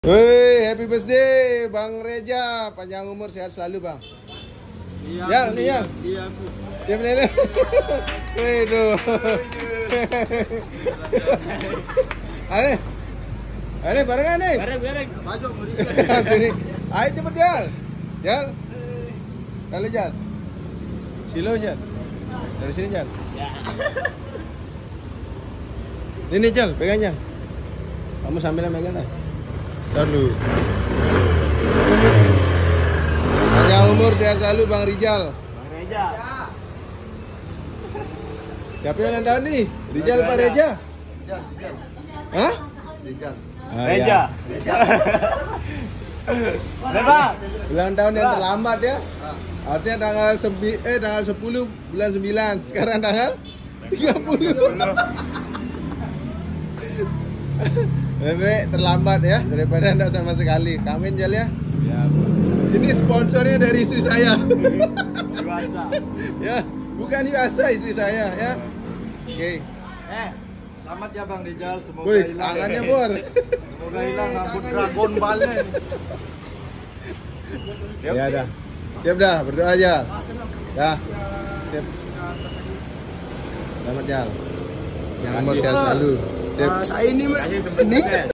Woi, happy birthday Bang Reja, panjang umur sehat selalu Bang. Iya, Yal. Iya, aku. Dia bener. Waduh. Ane barengan nih. Bareng. Maju mau di Sini. Ayo cepet Jal. Lalu Jal. Silo Jal. Dari sini Jal. Ya. Ini Jal, pegang Jal. Kamu sambil megang dah. Dulu. Panjang umur sehat selalu Bang Rijal. Bang Reja. Siapa yang ulang tahun nih? Rijal Pak Reja? Rijal. Hah? Rijal. Reja. Berapa? Ulang tahun yang terlambat ya. Harusnya tanggal 10 bulan 9. Sekarang tanggal 30. Bebek terlambat ya daripada enggak sama sekali. Kamin Jal ya. Ya, Ini sponsornya dari istri saya. biasa. Ya, bukan biasa istri saya ya. Oke. Selamat ya Bang Rijal, semoga Wih, hilang. tangannya Bor. Semoga hilang rambut Dragon Ball-nya. Siap. Ya dah. Siap dah, berdoa aja. Ya. Siap. Selamat Jal. Yang umur sehat selalu. Siap. Saya ini